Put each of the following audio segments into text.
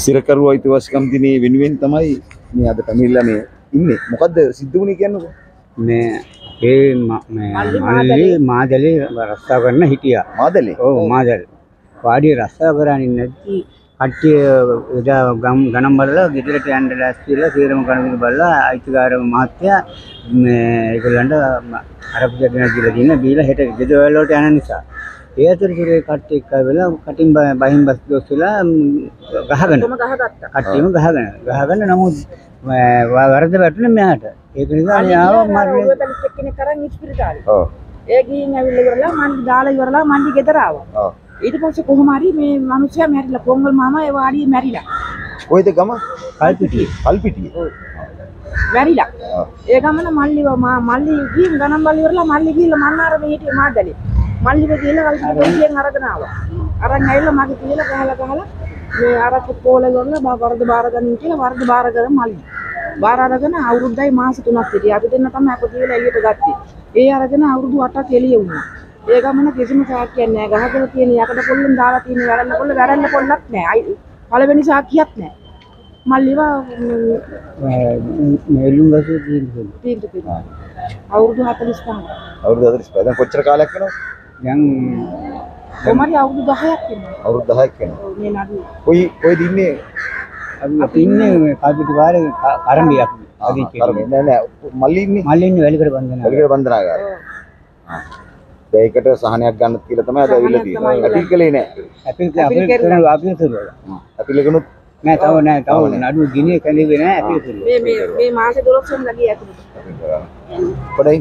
සිරකරුවා අයිතිවාසිකම් දිනේ වෙනුවෙන් තමයි මේ අද පැමිණිලා මේ ඉන්නේ. මොකද්ද සිද්ධ වුනේ කියන්නකෝ. මේ මල්ලි මාදලේ රස්සා කරන්න හිටියා. මාදලේ? ඔව් මාදලේ. වාඩිය රස්සා කරන්නේ නැති කට්ටිය එදා ගණන් බලලා ගෙදරට යන්න දැස්තිලා සීරම කණුක බලලා අයිතිකාර මහත්තයා මේ ඒගොල්ලන්ට අරපු දෙන්න දීලා දින බීලා හෙට ගෙදර වලට යන නිසා ඒ අතරතුරේ කට්ටිය එක්ක වෙලා කටින් බහින් බස් දොස්ලා ගහගෙන කට්ටියම ගහගෙන නමුත් වරද වැටුනේ මෙහාට ඒක නිසා යාව මාර්ගේ කෙනෙක් කරන් ඉස්පිරිතාලේ ඔව් ඒ ගිහින් ඇවිල්ලා ඉවරලා මන්දි දාලා ඉවරලා මන්දි ගෙදර ආවා ඔව් ඊට පස්සේ කොහොම හරි මේ මිනිස්සයා මැරිලා පොංගල් මාමා ඒ වාඩියේ මැරිලා කොයිද ගම කල්පිටිය ඔව් මැරිලා ඒ ගමන මල්ලි ගිහින් ගණන් බල ඉවරලා මල්ලි ගිහිල්ලා මන්නාර මේ හිටියේ මාදලේ මල්ලිව ගිහිල්ලා කල්පිටියෙන් අරගෙන ආවා අරන් ඇවිල්ලා මගේ කියලා ගහලා මේ අරපු පොලේ ගොල්ල වරද බාර ගන්න කියලා වරද බාරගෙන මල්ලි බාර අරගෙන අවුරුද්දයි මාස 3ක් හිටියා අපි දෙන්න තමයි අප කියලා එළියට ගත්තේ ඒ අරගෙන අවුරුදු 8ක් එළිය වුණා ඒ ගමන කිසිම සාක්කියක් නැහැ ගහකල තියෙන යකඩ පොල්ලෙන් දාලා තියෙන වැරැල්ල පොල්ලක් නැහැ පළවෙනි සාක්කියක් නැහැ මල්ලිව මේලුම් ගසු තියෙනවා අවුරුදු 45 දැන් කොච්චර කාලයක් වෙනවද දැන් කොමාරි අවුරුදු 10ක් වෙනවා අවුරුදු 10ක් වෙනවා ඔව් මේ නඩු කොයිද ඉන්නේ අපි ඉන්නේ කල්පිටි වාරේ කරඹියක් නෑ මල්ලි ඉන්නේ වැලිකඩ බන්ධනාගාර ඒකට සහනයක් ගන්න කියලා තමයි අද අවිල්ල තියෙන්නේ. අපිල් කලේ නෑ. අපිල් කරුවා. අපිල් එකනොත් නෑ තව නඩු ගිනේ කැඳෙන්නේ නෑ අපිල් කරුවා. මේ මාස 12 වෙනිදා ගියා ඇතුළට. පොඩයි.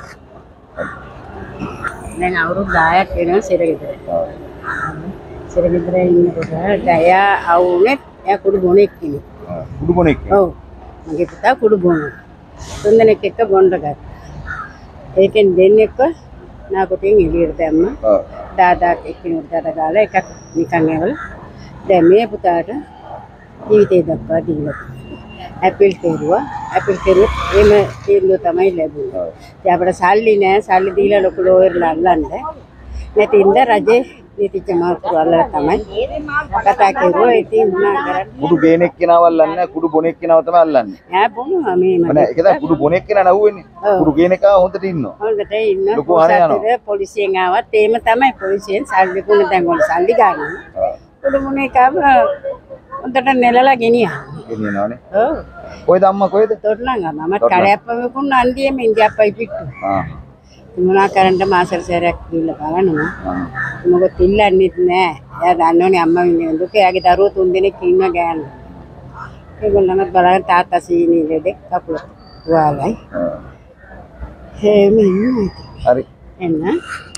දැන් අවුරුදු 10ක් වෙනවා සිරගෙදර. සිරගෙදර ඉන්නකොට එයා ආවුනේ එයා කුඩු බොනෙක් කෙනෙක්. කුඩු බොනෙක්. ඔව්. මගේ පුතා කුඩු බොනවා. තුන්දෙනෙක් එක්ක බොණ්ඩ ගත්තා. ඒකෙන් දෙන්නෙක්ව නාකොටින් එළියට දැම්මා. ඔව්. දාදාක් එක්කිනුට ගාලා එකක් නිකන් ඇවලා. දැන් මේ පුතාට ජීවිතේ දක්වා දීලා. ඇපල් කෙරුවා. ඇපල් කෙරුවොත් එම තීන්දුව තමයි ලැබුණේ. ඉතින් අපිට සල්ලි නෑ. සල්ලි දීලා ලොකු ලෝයර්ලා අල්ලන්න. නැතිඳ රජේ නීතිච්ච මාත්‍ර අල්ලලා තමයි කතා කරුවා. ඉතින් මොනා කරන්නේ? කුඩු ගේනෙක් කෙනාව අල්ලන්නේ කුඩු බොනෙක් කෙනාව තමයි අල්ලන්නේ. ඈ බොනවා මේ මම. ඒක තමයි කුඩු බොනෙක් කෙනා නහුවෙන්නේ. කුඩු ගේනෙකා හොඳට ඉන්නවා. හොඳට ඉන්නවා. ලොකු හරය යනවා. පොලිසියෙන් ආවත් එහෙම තමයි පොලිසියෙන් සල්ලි කුණ දැන් වල සල්ලි ගන්නවා. කුඩු මොනේකම හොඳට නෙලලා ගෙනියනවානේ. ඔව්. කොයිද අම්මා කොයිද? තොටලංග මම කඩයක්ම විකුණන අන්දියෙම ඉන්දියාප්පයි පිට්ටු. මොනා කරන්න මාසෙට සැරයක් දීලා බලනවා. මොකද ඉල්ලන්නෙත් නෑ. එයා දන්නෝනේ අම්මා ඉන්නේ දුක. එයාගේ දරුවෝ 3 දෙනෙක් ඉන්නවා ගෑනු. ඒගොල්ලන්වත් බලන්න තාත්තා සීනි ලෙඩෙක් කකුල තුවාලයි. එහෙම ඉන්නවා. හරි. එන්න